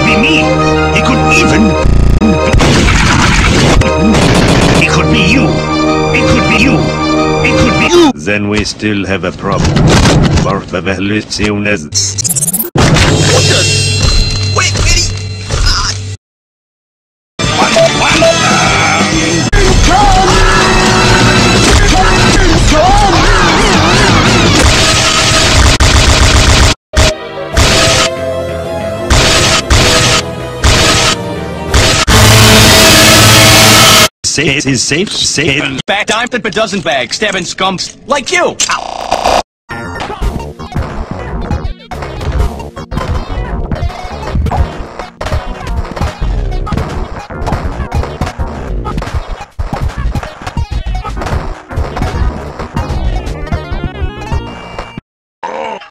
be me. It could even... It could be you. It could be you. It could be you. Then we still have a problem. Wait, Safe is safe. Back time, but doesn't bag, stabbing scums like you. Ow.